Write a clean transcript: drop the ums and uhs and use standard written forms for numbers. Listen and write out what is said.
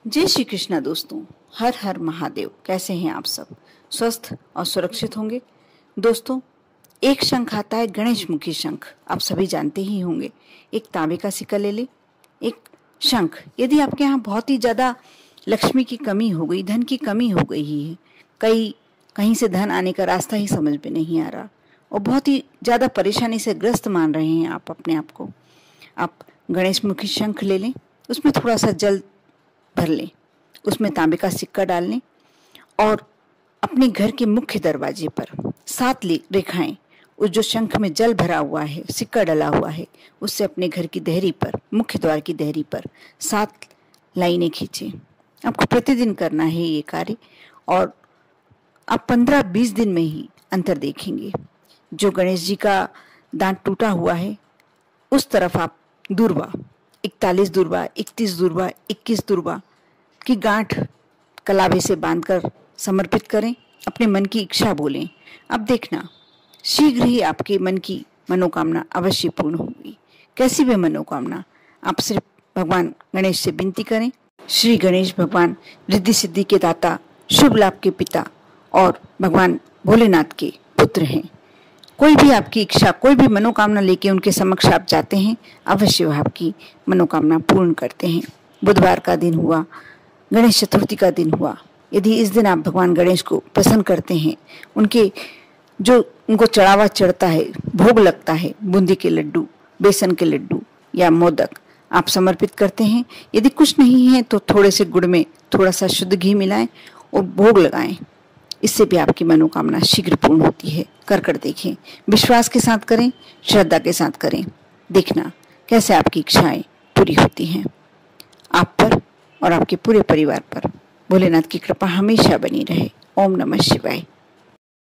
जय श्री कृष्णा दोस्तों। हर हर महादेव। कैसे हैं आप सब? स्वस्थ और सुरक्षित होंगे। दोस्तों, एक शंख आता है, गणेश मुखी शंख, आप सभी जानते ही होंगे। एक तांबे का सिक्का ले ले, एक शंख। यदि आपके यहाँ बहुत ही ज्यादा लक्ष्मी की कमी हो गई, धन की कमी हो गई है, कहीं से धन आने का रास्ता ही समझ में नहीं आ रहा और बहुत ही ज्यादा परेशानी से ग्रस्त मान रहे हैं आप अपने आप को, आप गणेश मुखी शंख ले लें, उसमें थोड़ा सा जल भर लें, उसमें तांबे का सिक्का डाल लें और अपने घर के मुख्य दरवाजे पर 7 रेखाएं, उस जो शंख में जल भरा हुआ है, सिक्का डला हुआ है, उससे अपने घर की देहरी पर, मुख्य द्वार की देहरी पर 7 लाइनें खींचें। आपको प्रतिदिन करना है ये कार्य और आप 15-20 दिन में ही अंतर देखेंगे। जो गणेश जी का दांत टूटा हुआ है उस तरफ आप दूर्वा 41 दूर्वा, 31 दूर्वा, 21 दूर्वा की गांठ कलावे से बांधकर समर्पित करें। अपने मन की इच्छा बोलें। अब देखना, शीघ्र ही आपके मन की मनोकामना अवश्य पूर्ण होगी। कैसी भी मनोकामना, आप सिर्फ भगवान गणेश से विनती करें। श्री गणेश भगवान रिद्धि सिद्धि के दाता, शुभ लाभ के पिता और भगवान भोलेनाथ के पुत्र हैं। कोई भी आपकी इच्छा, कोई भी मनोकामना लेके उनके समक्ष आप जाते हैं, अवश्य वह आपकी मनोकामना पूर्ण करते हैं। बुधवार का दिन हुआ, गणेश चतुर्थी का दिन हुआ, यदि इस दिन आप भगवान गणेश को प्रसन्न करते हैं, उनको चढ़ावा चढ़ता है, भोग लगता है, बूंदी के लड्डू, बेसन के लड्डू या मोदक आप समर्पित करते हैं। यदि कुछ नहीं है तो थोड़े से गुड़ में थोड़ा सा शुद्ध घी मिलाएं और भोग लगाएं। इससे भी आपकी मनोकामना शीघ्र पूर्ण होती है। कर देखें, विश्वास के साथ करें, श्रद्धा के साथ करें। देखना कैसे आपकी इच्छाएं पूरी होती हैं। आप पर और आपके पूरे परिवार पर भोलेनाथ की कृपा हमेशा बनी रहे। ओम नमः शिवाय।